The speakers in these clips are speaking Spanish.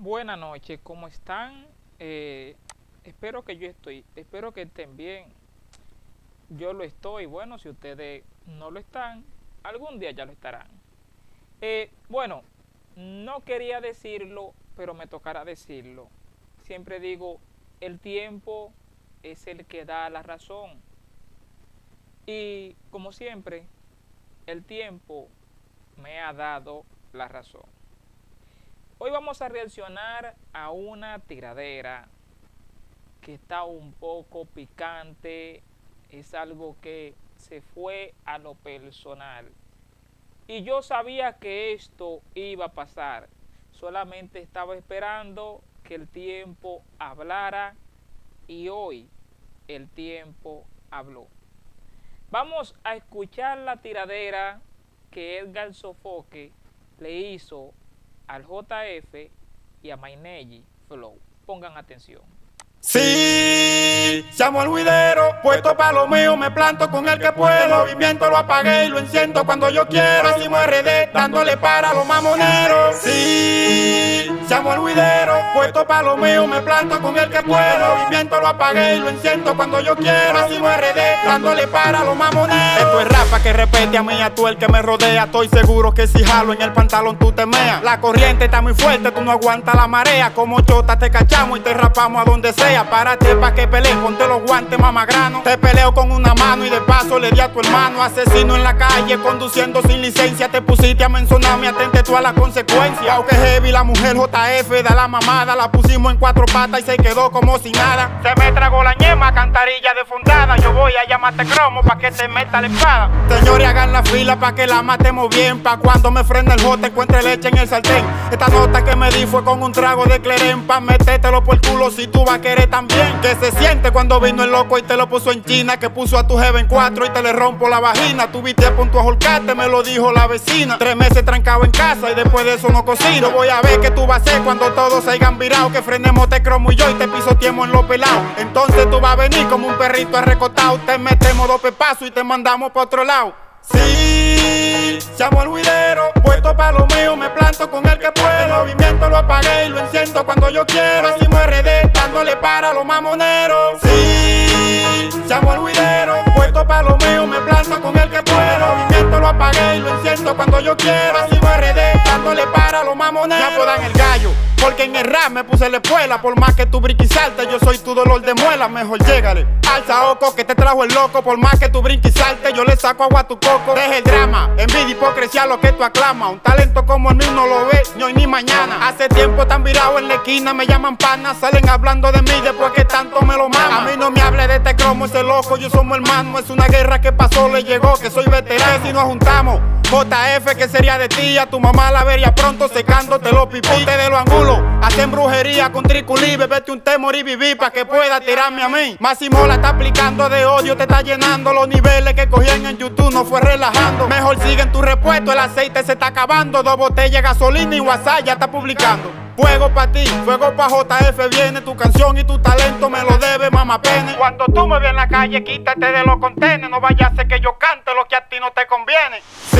Buenas noches, ¿cómo están? Espero que estén bien. Yo lo estoy, bueno, si ustedes no lo están, algún día ya lo estarán. Bueno, no quería decirlo, pero me tocará decirlo. Siempre digo, el tiempo es el que da la razón. Y como siempre, el tiempo me ha dado la razón. Hoy vamos a reaccionar a una tiradera que está un poco picante, es algo que se fue a lo personal. Y yo sabía que esto iba a pasar, solamente estaba esperando que el tiempo hablara y hoy el tiempo habló. Vamos a escuchar la tiradera que Edgar Sofoque le hizo al JF y a Maineji Flow. Pongan atención. Sí, llamo al juidero, puesto pa' lo mío, me planto con el que puedo. El movimiento lo apagué y lo enciendo cuando yo quiero. Máximo RD, dándole para los mamoneros. Sí, llamo al juidero, puesto pa' lo mío, me planto con el que puedo. El movimiento lo apagué y lo enciendo cuando yo quiero. Máximo RD, dándole para los mamoneros. Esto es rapa que repete a mí, a tú el que me rodea. Estoy seguro que si jalo en el pantalón tú te meas. La corriente está muy fuerte, tú no aguantas la marea. Como chota te cachamos y te rapamos a donde sea. Párate pa' que pelees, ponte los guantes mamagrano. Te peleo con una mano y de paso le di a tu hermano. Asesino en la calle, conduciendo sin licencia. Te pusiste a mencionarme, atente tú a las consecuencias. Aunque heavy la mujer JF da la mamada. La pusimos en cuatro patas y se quedó como si nada. Se me tragó la ñema, cantarilla de fundada. Yo voy a llamarte cromo pa' que te meta la espada. Señores, hagan la fila pa' que la matemos bien. Pa' cuando me frene el J encuentre leche en el sartén. Esta nota que me di fue con un trago de clerén. Pa' metértelo por el culo si tú vas a querer también. Que se siente cuando vino el loco y te lo puso en China. Que puso a tu jeva en cuatro y te le rompo la vagina. Tu viste a punto a holcarte, me lo dijo la vecina. 3 meses trancado en casa y después de eso no cocino. Voy a ver qué tú vas a hacer cuando todos se hayan virado. Que frenemos te cromo y yo y te pisoteemos en los pelados. Entonces tú vas a venir como un perrito arrecotado. Te metemos 2 pepazos y te mandamos pa' otro lado. Sí, llamo al juidero, puesto pa' lo mío, me planto con el que puedo. El movimiento lo apagué y lo enciendo cuando yo quiero. Máximo RD, dándole para los mamoneros. Sí, llamo al juidero, puesto pa' lo mío, me planto con el que puedo. El movimiento lo apagué y lo enciendo cuando yo quiero. Máximo RD, dándole para los mamoneros. Me apodan el gallo, porque en el rap me puse la espuela. Por más que tú brinques y saltes, yo soy tu dolor de muela. Mejor llégale, alza oco que te trajo el loco. Por más que tú brinques y saltes, yo le saco agua a tu coco. Deja el drama, envidia, hipocresía, lo que tú aclamas. Un talento como el mío no lo ve ni hoy ni mañana. Hace tiempo tan virado en la esquina, me llaman pana. Salen hablando de mí después que tanto me lo maman. A mí no me hable de este cromo, ese loco, yo somos hermanos. Es una guerra que pasó, le llegó, que soy veterano. Si nos juntamos, JF, que sería de ti? A tu mamá la vería pronto secándote los pipí. Ponte de los ángulos, hacen brujería con triculí. Bebete un té, morir, vivir pa' que pueda tirarme a mí. Máximo la está aplicando de odio, te está llenando. Los niveles que cogían en YouTube no fue relajando. Mejor siguen tu repuesto, el aceite se está acabando. 2 botellas de gasolina y WhatsApp ya está publicando. Fuego pa' ti, fuego pa' JF. Viene tu canción y tu talento me lo debe, mamá pene. Cuando tú me veas en la calle, quítate de los contenes. No vaya a ser que yo cante lo que a ti no te conviene.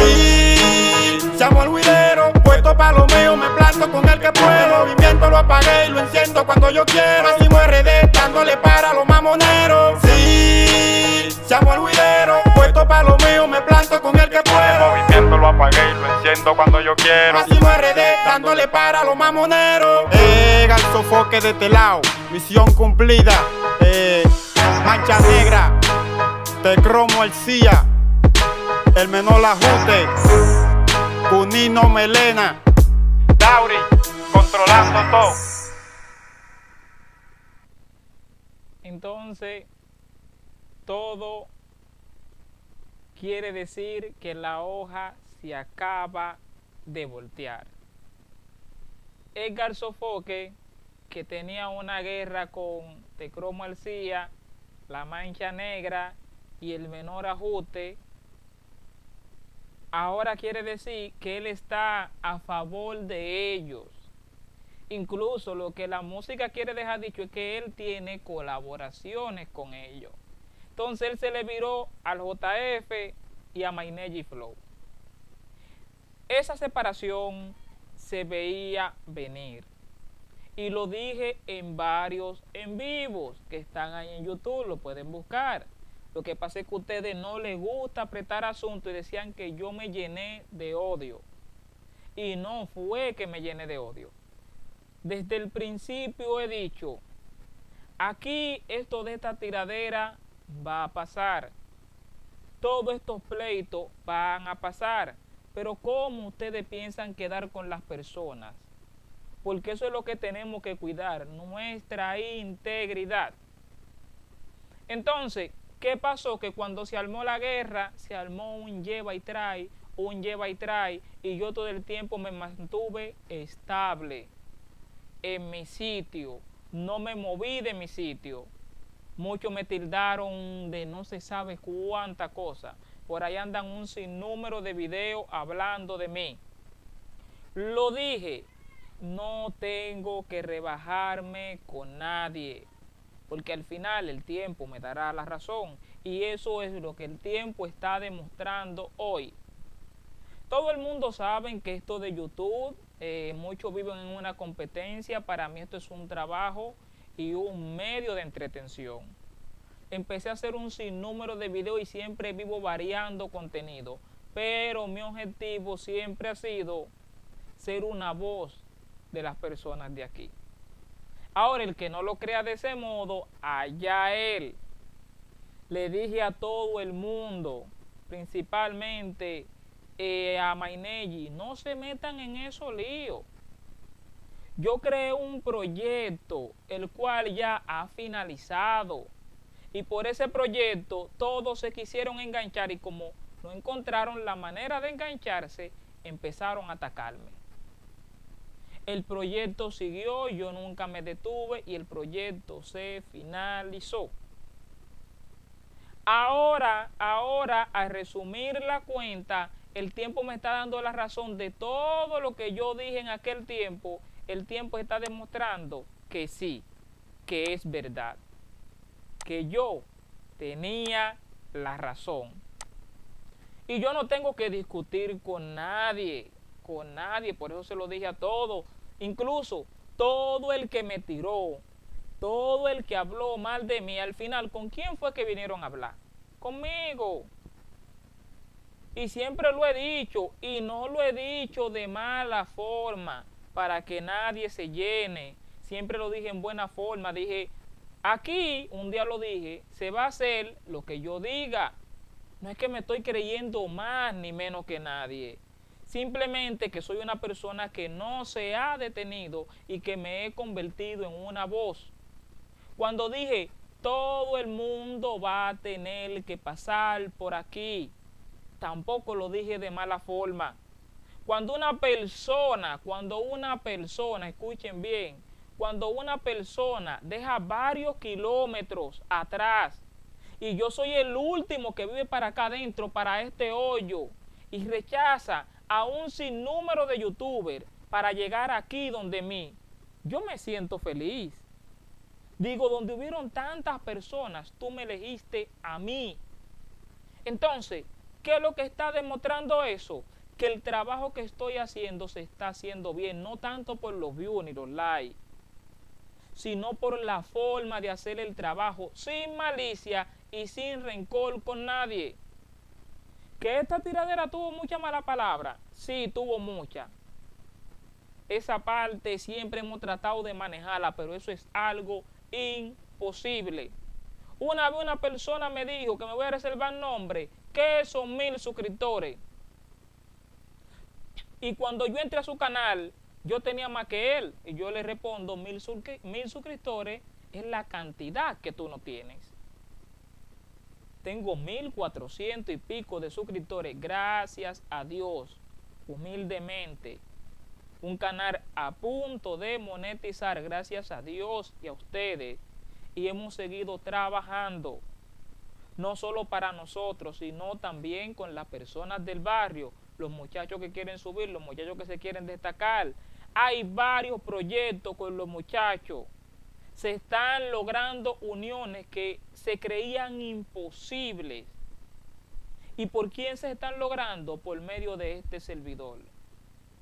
Sí, llamo al juidero, puesto pa' lo mío, me planto con el que puedo. El movimiento lo apagué y lo enciendo cuando yo quiero. Máximo RD, dándole para los mamoneros. Sí, llamo al juidero, puesto pa' lo mío, me planto con el que puedo. El movimiento lo apagué y lo enciendo cuando yo quiero. Máximo RD, dándole para los mamoneros. Edgar Sofoque de este lado, misión cumplida. Mancha negra, te cromo el CIA, el menor ajuste, Cunino Melena, Dauri, controlando todo. Entonces, todo quiere decir que la hoja se acaba de voltear. Edgar Sofoque, que tenía una guerra con Tecromo Alcía, la Mancha Negra y el menor ajuste, ahora quiere decir que él está a favor de ellos. Incluso lo que la música quiere dejar dicho es que él tiene colaboraciones con ellos. Entonces él se le viró al JF y a Maineji Flow. Esa separación se veía venir. Y lo dije en varios en vivos que están ahí en YouTube, lo pueden buscar. Lo que pasa es que a ustedes no les gusta apretar asuntos y decían que yo me llené de odio. Y no fue que me llené de odio. Desde el principio he dicho, aquí esto de esta tiradera va a pasar. Todos estos pleitos van a pasar. Pero ¿cómo ustedes piensan quedar con las personas? Porque eso es lo que tenemos que cuidar, nuestra integridad. Entonces, ¿qué pasó? Que cuando se armó la guerra, se armó un lleva y trae, y yo todo el tiempo me mantuve estable en mi sitio, no me moví de mi sitio. Muchos me tildaron de no se sabe cuánta cosa. Por ahí andan un sinnúmero de videos hablando de mí. Lo dije, no tengo que rebajarme con nadie, porque al final el tiempo me dará la razón, y eso es lo que el tiempo está demostrando hoy. Todo el mundo sabe que esto de YouTube, muchos viven en una competencia. Para mí esto es un trabajo y un medio de entretención. Empecé a hacer un sinnúmero de videos y siempre vivo variando contenido, pero mi objetivo siempre ha sido ser una voz de las personas de aquí. Ahora, el que no lo crea de ese modo, allá él. Le dije a todo el mundo, principalmente a Mainelli, no se metan en esos líos. Yo creé un proyecto, el cual ya ha finalizado. Y por ese proyecto todos se quisieron enganchar y como no encontraron la manera de engancharse, empezaron a atacarme. El proyecto siguió, yo nunca me detuve y el proyecto se finalizó. Ahora, al resumir la cuenta, el tiempo me está dando la razón de todo lo que yo dije en aquel tiempo. El tiempo está demostrando que sí, que es verdad, que yo tenía la razón. Y yo no tengo que discutir con nadie, por eso se lo dije a todos. Incluso todo el que me tiró, todo el que habló mal de mí, al final, ¿con quién fue que vinieron a hablar? Conmigo. Y siempre lo he dicho, y no lo he dicho de mala forma, para que nadie se llene. Siempre lo dije en buena forma. Dije, aquí, un día lo dije, se va a hacer lo que yo diga. No es que me estoy creyendo más ni menos que nadie. Simplemente que soy una persona que no se ha detenido y que me he convertido en una voz. Cuando dije, todo el mundo va a tener que pasar por aquí, tampoco lo dije de mala forma. Cuando una persona, escuchen bien, cuando una persona deja varios kilómetros atrás y yo soy el último que vive para acá adentro, para este hoyo, y rechaza a un sinnúmero de youtubers para llegar aquí donde mí, yo me siento feliz. Digo, donde hubieron tantas personas, tú me elegiste a mí. Entonces, ¿qué es lo que está demostrando eso? Que el trabajo que estoy haciendo se está haciendo bien, no tanto por los views ni los likes, sino por la forma de hacer el trabajo, sin malicia y sin rencor con nadie. ¿Que esta tiradera tuvo mucha mala palabra? Sí, tuvo mucha. Esa parte siempre hemos tratado de manejarla, pero eso es algo imposible. Una vez una persona me dijo que me voy a reservar nombre, que son 1000 suscriptores. Y cuando yo entré a su canal, yo tenía más que él. Y yo le respondo, 1000 suscriptores es la cantidad que tú no tienes. Tengo 1400 y pico de suscriptores, gracias a Dios, humildemente. Un canal a punto de monetizar, gracias a Dios y a ustedes. Y hemos seguido trabajando, no solo para nosotros, sino también con las personas del barrio, los muchachos que quieren subir, los muchachos que se quieren destacar. Hay varios proyectos con los muchachos. Se están logrando uniones que se creían imposibles. ¿Y por quién se están logrando? Por medio de este servidor.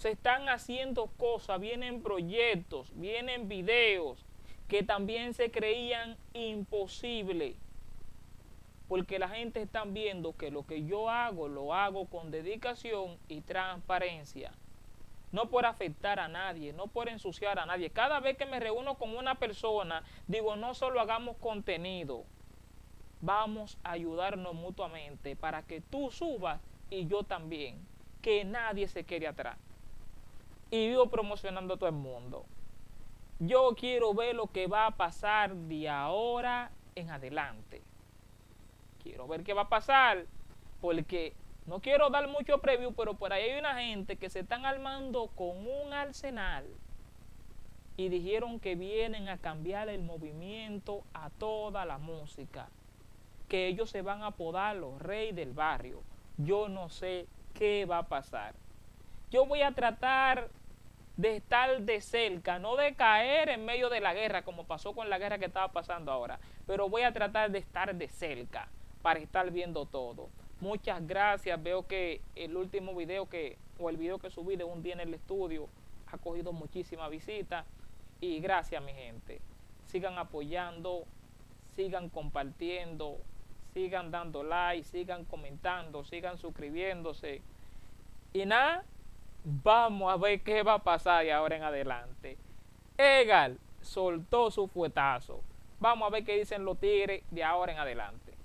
Se están haciendo cosas, vienen proyectos, vienen videos que también se creían imposibles. Porque la gente está viendo que lo que yo hago, lo hago con dedicación y transparencia. No por afectar a nadie, no por ensuciar a nadie. Cada vez que me reúno con una persona, digo, no solo hagamos contenido, vamos a ayudarnos mutuamente para que tú subas y yo también. Que nadie se quede atrás. Y vivo promocionando a todo el mundo. Yo quiero ver lo que va a pasar de ahora en adelante. Quiero ver qué va a pasar, porque no quiero dar mucho preview, pero por ahí hay una gente que se están armando con un arsenal y dijeron que vienen a cambiar el movimiento a toda la música, que ellos se van a apodar los reyes del barrio. Yo no sé qué va a pasar. Yo voy a tratar de estar de cerca, no de caer en medio de la guerra como pasó con la guerra que estaba pasando ahora, pero voy a tratar de estar de cerca para estar viendo todo. Muchas gracias. Veo que el último video el video que subí de un día en el estudio ha cogido muchísimas visitas. Y gracias, mi gente. Sigan apoyando, sigan compartiendo, sigan dando like, sigan comentando, sigan suscribiéndose. Y nada, vamos a ver qué va a pasar de ahora en adelante. Edgar soltó su fuetazo. Vamos a ver qué dicen los tigres de ahora en adelante.